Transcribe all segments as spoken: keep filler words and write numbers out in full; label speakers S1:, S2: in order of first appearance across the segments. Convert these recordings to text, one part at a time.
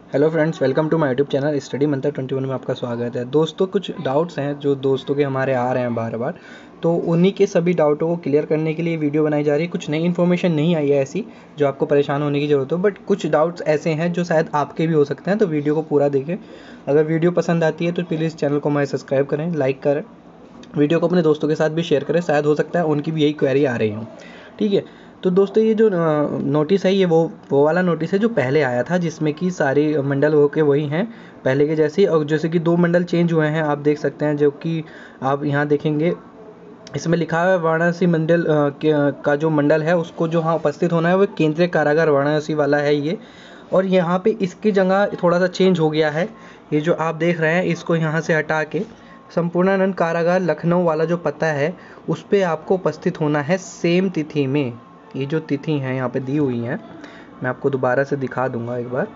S1: Hello friends, welcome to my YouTube channel Study Mantra twenty one में आपका स्वागत है। दोस्तों, कुछ डाउट्स हैं जो दोस्तों के हमारे आ रहे हैं बार बार, तो उन्हीं के सभी डाउटों को क्लियर करने के लिए वीडियो बनाई जा रही है। कुछ नई इन्फॉर्मेशन नहीं आई है ऐसी जो आपको परेशान होने की ज़रूरत हो, बट कुछ डाउट्स ऐसे हैं जो शायद आपके भी हो सकते हैं। तो वीडियो को पूरा देखें। अगर वीडियो पसंद आती है तो प्लीज़ चैनल को हमारे सब्सक्राइब करें, लाइक करें, वीडियो को अपने दोस्तों के साथ भी शेयर करें। शायद हो सकता है उनकी भी यही क्वेरी आ रही हो। ठीक है, तो दोस्तों ये जो नोटिस है ये वो वो वाला नोटिस है जो पहले आया था, जिसमें कि सारे मंडल हो के वही हैं पहले के जैसे ही। और जैसे कि दो मंडल चेंज हुए हैं, आप देख सकते हैं, जो कि आप यहाँ देखेंगे इसमें लिखा है वाराणसी मंडल का जो मंडल है उसको जो हाँ उपस्थित होना है वो केंद्रीय कारागार वाराणसी वाला है ये। और यहाँ पे इसकी जगह थोड़ा सा चेंज हो गया है। ये जो आप देख रहे हैं इसको यहाँ से हटा के संपूर्णानंद कारागार लखनऊ वाला जो पता है उस पर आपको उपस्थित होना है सेम तिथि में। ये जो तिथि हैं यहाँ पे दी हुई हैं, मैं आपको दोबारा से दिखा दूंगा एक बार।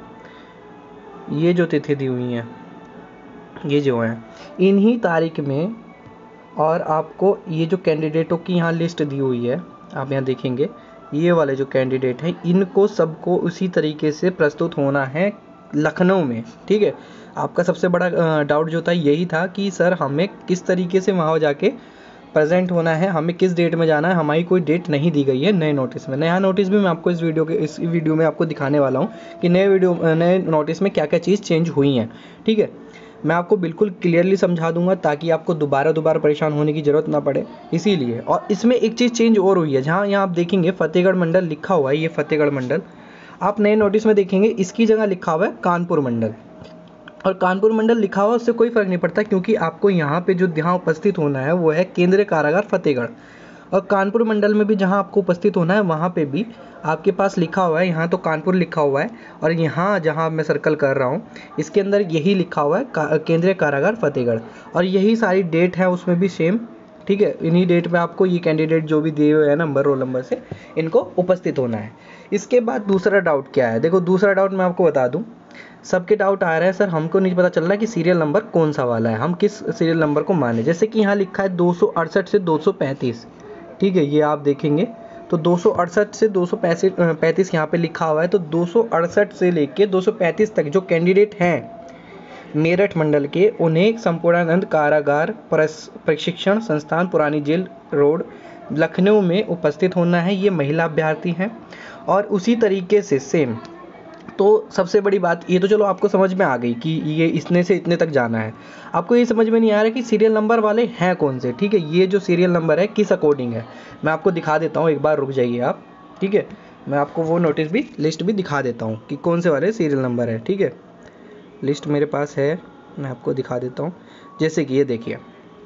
S1: ये जो तिथि दी हुई हैं ये जो हैं इन्हीं तारीख में, और आपको ये जो कैंडिडेटों की यहाँ लिस्ट दी हुई है आप यहाँ देखेंगे, ये वाले जो कैंडिडेट हैं इनको सबको उसी तरीके से प्रस्तुत होना है लखनऊ में। ठीक है, आपका सबसे बड़ा डाउट जो था यही था कि सर हमें किस तरीके से वहाँ जाके प्रेजेंट होना है, हमें किस डेट में जाना है। हमारी कोई डेट नहीं दी गई है नए नोटिस में। नया नोटिस भी मैं आपको इस वीडियो के इस वीडियो में आपको दिखाने वाला हूँ कि नए वीडियो नए नोटिस में क्या क्या चीज़ चेंज हुई हैं। ठीक है, मैं आपको बिल्कुल क्लियरली समझा दूंगा ताकि आपको दोबारा दोबारा परेशान होने की ज़रूरत ना पड़े, इसीलिए। और इसमें एक चीज़ चेंज और हुई है, जहाँ यहाँ आप देखेंगे फतेहगढ़ मंडल लिखा हुआ है, ये फतेहगढ़ मंडल आप नए नोटिस में देखेंगे इसकी जगह लिखा हुआ है कानपुर मंडल। और कानपुर मंडल लिखा हुआ उससे कोई फ़र्क नहीं पड़ता, क्योंकि आपको यहाँ पे जो यहाँ उपस्थित होना है वो है केंद्रीय कारागार फतेहगढ़। और कानपुर मंडल में भी जहाँ आपको उपस्थित होना है वहाँ पे भी आपके पास लिखा हुआ है, यहाँ तो कानपुर लिखा हुआ है और यहाँ जहाँ मैं सर्कल कर रहा हूँ इसके अंदर यही लिखा हुआ है का, केंद्रीय कारागार फतेहगढ़। और यही सारी डेट है उसमें भी सेम। ठीक है, इन्हीं डेट पे आपको ये कैंडिडेट जो भी दिए हुए हैं नंबर रोल नंबर से इनको उपस्थित होना है। इसके बाद दूसरा डाउट क्या है, देखो दूसरा डाउट मैं आपको बता दूँ। सबके डाउट आ रहा है सर हमको नहीं पता चल रहा है कि सीरियल नंबर कौन सा वाला है, हम किस सीरियल नंबर को माने। जैसे कि यहाँ लिखा है दो सौ अड़सठ से दो सौ पैंतीस। ठीक है, ये आप देखेंगे तो दो सौ अड़सठ से दो सौ पैंतीस यहाँ पे लिखा हुआ है। तो दो सौ अड़सठ से लेके दो सौ पैंतीस तक जो कैंडिडेट हैं मेरठ मंडल के, उन्हें संपूर्णानंद कारागार प्रशिक्षण संस्थान पुरानी जेल रोड लखनऊ में उपस्थित होना है। ये महिला अभ्यर्थी हैं। और उसी तरीके से सेम, तो सबसे बड़ी बात ये तो चलो आपको समझ में आ गई कि ये इतने से इतने तक जाना है। आपको ये समझ में नहीं आ रहा कि सीरियल नंबर वाले हैं कौन से। ठीक है, ये जो सीरियल नंबर है किस अकॉर्डिंग है मैं आपको दिखा देता हूँ, एक बार रुक जाइए आप। ठीक है, मैं आपको वो नोटिस भी लिस्ट भी दिखा देता हूँ कि कौन से वाले सीरियल नंबर है। ठीक है, लिस्ट मेरे पास है, मैं आपको दिखा देता हूँ। जैसे कि ये देखिए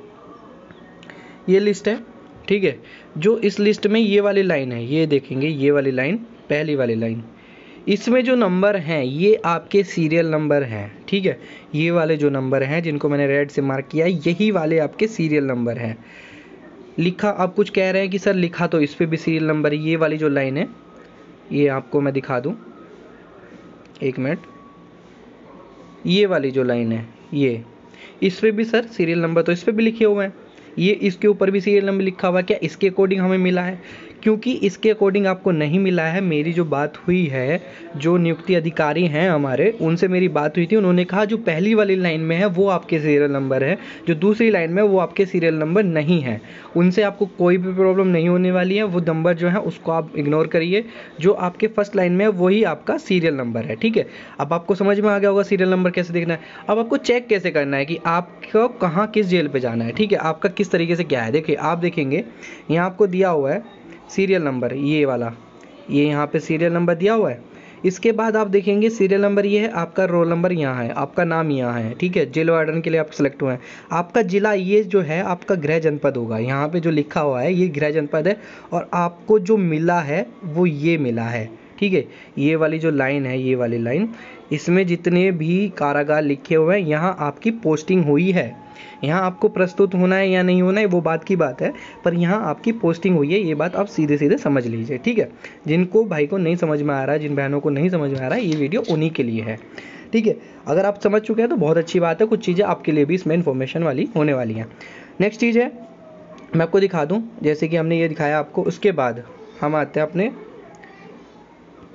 S1: ये लिस्ट है। ठीक है, जो इस लिस्ट में ये वाली लाइन है, ये देखेंगे ये वाली लाइन, पहली वाली लाइन, इसमें जो नंबर हैं ये आपके सीरियल नंबर हैं। ठीक है, ये वाले जो नंबर हैं जिनको मैंने रेड से मार्क किया है यही वाले आपके सीरियल नंबर हैं। लिखा आप कुछ कह रहे हैं कि सर लिखा तो इस पे भी सीरियल नंबर, ये वाली जो लाइन है ये आपको मैं दिखा दूं, एक मिनट। ये वाली जो लाइन है ये, इस पे भी सर सीरियल नंबर तो इस पे भी लिखे हुए हैं, ये इसके ऊपर भी सीरियल नंबर लिखा हुआ है। क्या इसके अकॉर्डिंग हमें मिला है? क्योंकि इसके अकॉर्डिंग आपको नहीं मिला है। मेरी जो बात हुई है, जो नियुक्ति अधिकारी हैं हमारे, उनसे मेरी बात हुई थी, उन्होंने कहा जो पहली वाली लाइन में है वो आपके सीरियल नंबर है, जो दूसरी लाइन में वो आपके सीरियल नंबर नहीं है। उनसे आपको कोई भी प्रॉब्लम नहीं होने वाली है, वो नंबर जो है उसको आप इग्नोर करिए। जो आपके फर्स्ट लाइन में है वही आपका सीरियल नंबर है। ठीक है, अब आपको समझ में आ गया होगा सीरियल नंबर कैसे देखना है। अब आपको चेक कैसे करना है कि आपको कहाँ किस जेल पे जाना है। ठीक है, आपका किस तरीके से क्या है, देखिए आप देखेंगे यहाँ आपको दिया हुआ है सीरियल नंबर, ये वाला, ये यहाँ पे सीरियल नंबर दिया हुआ है। इसके बाद आप देखेंगे सीरियल नंबर ये है, आपका रोल नंबर यहाँ है, आपका नाम यहाँ है। ठीक है, जेल वार्डन के लिए आप सेलेक्ट हुए हैं। आपका जिला ये जो है आपका गृह जनपद होगा, यहाँ पे जो लिखा हुआ है ये गृह जनपद है। और आपको जो मिला है वो ये मिला है। ठीक है, ये वाली जो लाइन है, ये वाली लाइन, इसमें जितने भी कारागार लिखे हुए हैं यहाँ आपकी पोस्टिंग हुई है। यहाँ आपको प्रस्तुत होना है या नहीं होना है वो बात की बात है, पर यहाँ आपकी पोस्टिंग हुई है, ये बात आप सीधे सीधे समझ लीजिए। ठीक है, जिनको भाई को नहीं समझ में आ रहा है, जिन बहनों को नहीं समझ में आ रहा है, ये वीडियो उन्हीं के लिए है। ठीक है, अगर आप समझ चुके हैं तो बहुत अच्छी बात है, कुछ चीज़ें आपके लिए भी इसमें इन्फॉर्मेशन वाली होने वाली हैं। नेक्स्ट चीज़ है मैं आपको दिखा दूँ, जैसे कि हमने ये दिखाया आपको, उसके बाद हम आते हैं अपने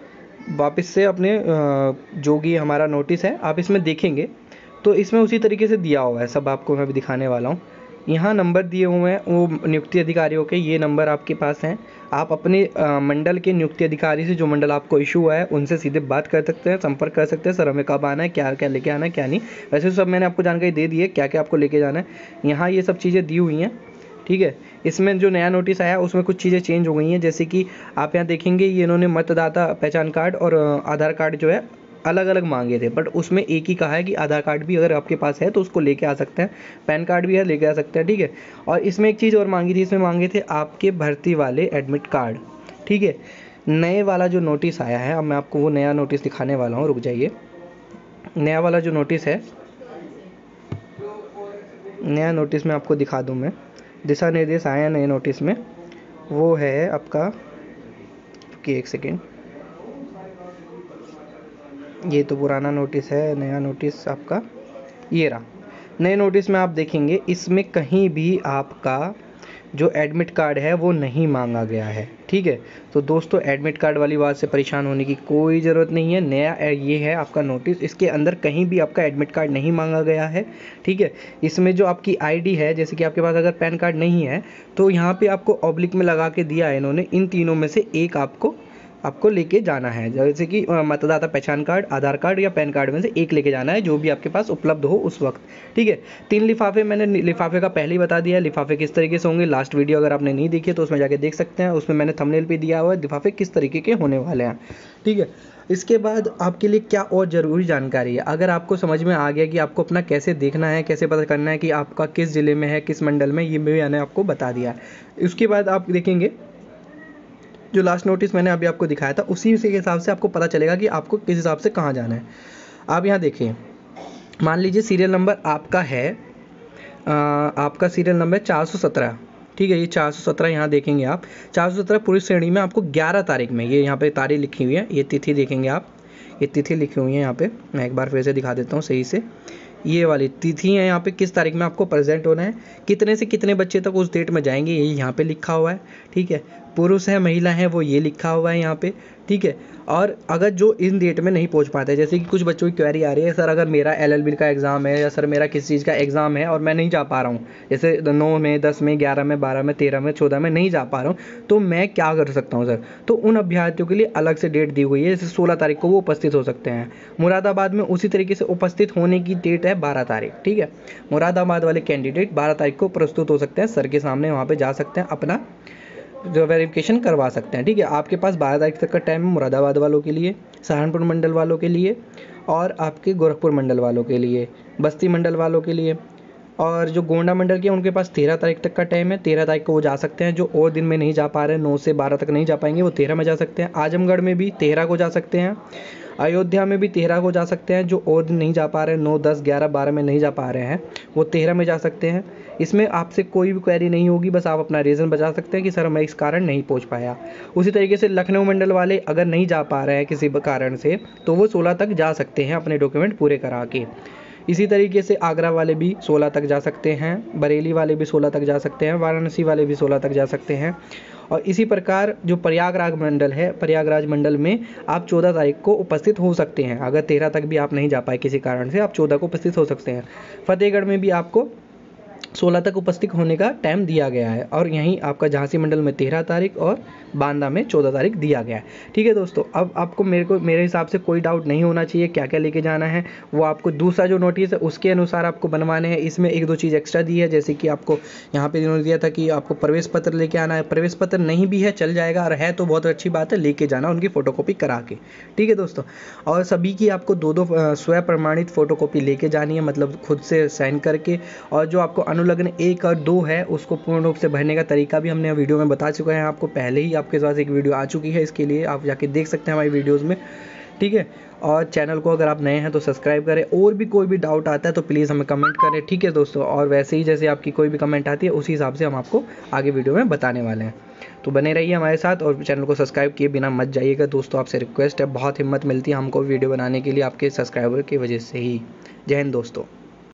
S1: वापस से अपने जो कि हमारा नोटिस है आप इसमें देखेंगे तो इसमें उसी तरीके से दिया हुआ है, सब आपको मैं भी दिखाने वाला हूँ। यहाँ नंबर दिए हुए हैं वो नियुक्ति अधिकारियों के, ये नंबर आपके पास हैं। आप अपने मंडल के नियुक्ति अधिकारी से, जो मंडल आपको इशू हुआ है, उनसे सीधे बात कर सकते हैं, संपर्क कर सकते हैं। सर हमें कब आना है, क्या क्या लेके आना है, क्या नहीं। वैसे तो सब मैंने आपको जानकारी दे दी है क्या क्या आपको लेके जाना है। यहाँ ये सब चीज़ें दी हुई हैं, ठीक है। इसमें जो नया नोटिस आया उसमें कुछ चीज़ें चेंज हो गई हैं, जैसे कि आप यहाँ देखेंगे ये इन्होंने मतदाता पहचान कार्ड और आधार कार्ड जो है अलग अलग मांगे थे, बट उसमें एक ही कहा है कि आधार कार्ड भी अगर आपके पास है तो उसको लेके आ सकते हैं, पैन कार्ड भी है लेके आ सकते हैं, ठीक है। और इसमें एक चीज़ और मांगी थी, इसमें मांगे थे आपके भर्ती वाले एडमिट कार्ड, ठीक है। नए वाला जो नोटिस आया है, अब मैं आपको वो नया नोटिस दिखाने वाला हूँ, रुक जाइए। नया वाला जो नोटिस है, नया नोटिस में आपको दिखा दूँ मैं, दिशा निर्देश आए हैं नए नोटिस में, वो है आपका कि एक सेकेंड, ये तो पुराना नोटिस है, नया नोटिस आपका ये रहा। नए नोटिस में आप देखेंगे इसमें कहीं भी आपका जो एडमिट कार्ड है वो नहीं मांगा गया है, ठीक है। तो दोस्तों एडमिट कार्ड वाली बात से परेशान होने की कोई ज़रूरत नहीं है। नया ये है आपका नोटिस, इसके अंदर कहीं भी आपका एडमिट कार्ड नहीं मांगा गया है, ठीक है। इसमें जो आपकी आईडी है, जैसे कि आपके पास अगर पैन कार्ड नहीं है तो यहाँ पे आपको ऑब्लिक में लगा के दिया है इन्होंने, इन तीनों में से एक आपको आपको लेके जाना है, जैसे कि मतदाता पहचान कार्ड, आधार कार्ड या पैन कार्ड में से एक लेके जाना है, जो भी आपके पास उपलब्ध हो उस वक्त, ठीक है। तीन लिफाफे, मैंने लिफाफे का पहले ही बता दिया है लिफाफे किस तरीके से होंगे। लास्ट वीडियो अगर आपने नहीं देखी तो उसमें जाके देख सकते हैं, उसमें मैंने थंबनेल पे दिया हुआ है लिफाफे किस तरीके के होने वाले हैं, ठीक है। इसके बाद आपके लिए क्या और ज़रूरी जानकारी है, अगर आपको समझ में आ गया कि आपको अपना कैसे देखना है, कैसे पता करना है कि आपका किस ज़िले में है, किस मंडल में, ये भी मैंने आपको बता दिया है। उसके बाद आप देखेंगे जो लास्ट नोटिस मैंने अभी आपको दिखाया था उसी के हिसाब से आपको पता चलेगा कि आपको किस हिसाब से कहाँ जाना है। आप यहाँ देखिए, मान लीजिए सीरियल नंबर आपका है आ, आपका सीरियल नंबर चार सौ सत्रह, ठीक है। ये चार सौ सत्रह यहाँ देखेंगे आप, चार सौ सत्रह पूरी श्रेणी में आपको ग्यारह तारीख में, ये यहाँ पे तारीख लिखी हुई है, ये तिथि देखेंगे आप, ये तिथि लिखी हुई है यहाँ पे, मैं एक बार फिर से दिखा देता हूँ सही से। ये वाली तिथि है यहाँ पे, किस तारीख में आपको प्रेजेंट होना है, कितने से कितने बच्चे तक उस डेट में जाएंगे, ये यहाँ पे लिखा हुआ है, ठीक है। पुरुष है महिला है वो ये लिखा हुआ है यहाँ पे, ठीक है। और अगर जो इन डेट में नहीं पहुँच पाते, जैसे कि कुछ बच्चों की क्वेरी आ रही है, सर अगर मेरा एल एल बी का एग्ज़ाम है या सर मेरा किस चीज़ का एग्ज़ाम है और मैं नहीं जा पा रहा हूँ, जैसे नौ में, दस में, ग्यारह में, बारह में, तेरह में, चौदह में नहीं जा पा रहा हूँ, तो मैं क्या कर सकता हूँ सर। तो उन अभ्यर्थियों के लिए अलग से डेट दी हुई है, जैसे सोलह तारीख को वो उपस्थित हो सकते हैं। मुरादाबाद में उसी तरीके से उपस्थित होने की डेट है बारह तारीख, ठीक है। मुरादाबाद वाले कैंडिडेट बारह तारीख को प्रस्तुत हो सकते हैं, सर के सामने वहाँ पे जा सकते हैं, अपना जो वेरिफिकेशन करवा सकते हैं, ठीक है। आपके पास बारह तारीख तक का टाइम है मुरादाबाद वालों के लिए, सहारनपुर मंडल वालों के लिए, और आपके गोरखपुर मंडल वालों के लिए, बस्ती मंडल वालों के लिए, और जो गोंडा मंडल के उनके पास तेरह तारीख तक का टाइम है, तेरह तारीख को वो जा सकते हैं। जो और दिन में नहीं जा पा रहे हैं, नौ से बारह तक नहीं जा पाएंगे, वो तेरह में जा सकते हैं। आजमगढ़ में भी तेरह को जा सकते हैं, अयोध्या में भी तेरह को जा सकते हैं। जो और दिन नहीं जा पा रहे हैं, नौ, दस, ग्यारह, बारह में नहीं जा पा रहे हैं, वो तेरह में जा सकते हैं। इसमें आपसे कोई भी क्वेरी नहीं होगी, बस आप अपना रीज़न बता सकते हैं कि सर मैं इस कारण नहीं पहुंच पाया। उसी तरीके से लखनऊ मंडल वाले अगर नहीं जा पा रहे हैं किसी कारण से, तो वो सोलह तक जा सकते हैं अपने डॉक्यूमेंट पूरे करा के। इसी तरीके से आगरा वाले भी सोलह तक जा सकते हैं, बरेली वाले भी सोलह तक जा सकते हैं, वाराणसी वाले भी सोलह तक जा सकते हैं। और इसी प्रकार जो प्रयागराज मंडल है, प्रयागराज मंडल में आप चौदह तारीख को उपस्थित हो सकते हैं। अगर तेरह तक भी आप नहीं जा पाए किसी कारण से, आप चौदह को उपस्थित हो सकते हैं। फतेहगढ़ में भी आपको सोलह तक उपस्थित होने का टाइम दिया गया है, और यहीं आपका झांसी मंडल में तेरह तारीख और बांदा में चौदह तारीख दिया गया है, ठीक है दोस्तों। अब आपको मेरे को मेरे हिसाब से कोई डाउट नहीं होना चाहिए क्या क्या लेके जाना है, वो आपको दूसरा जो नोटिस है उसके अनुसार आपको बनवाने हैं। इसमें एक दो चीज़ एक्स्ट्रा दी है, जैसे कि आपको यहाँ पे इन्होंने दिया था कि आपको प्रवेश पत्र लेके आना है। प्रवेश पत्र नहीं भी है चल जाएगा, और है तो बहुत अच्छी बात है, लेके जाना उनकी फ़ोटोकॉपी करा के, ठीक है दोस्तों। और सभी की आपको दो दो स्व प्रमाणित फ़ोटोकॉपी लेके जानी है, मतलब खुद से साइन करके। और जो आपको अनुलग्न एक और दो है उसको पूर्ण रूप से भरने का तरीका भी हमने वीडियो में बता चुका है आपको, पहले ही आपके पास एक वीडियो आ चुकी है, इसके लिए आप जाके देख सकते हैं हमारी वीडियोज़ में, ठीक है। और चैनल को अगर आप नए हैं तो सब्सक्राइब करें, और भी कोई भी डाउट आता है तो प्लीज़ हमें कमेंट करें, ठीक है दोस्तों। और वैसे ही जैसे आपकी कोई भी कमेंट आती है उसी हिसाब से हम आपको आगे वीडियो में बताने वाले हैं। तो बने रहिए हमारे साथ, और चैनल को सब्सक्राइब किए बिना मत जाइएगा दोस्तों, आपसे रिक्वेस्ट है। बहुत हिम्मत मिलती है हमको वीडियो बनाने के लिए आपके सब्सक्राइबर की वजह से ही। जय हिंद दोस्तों।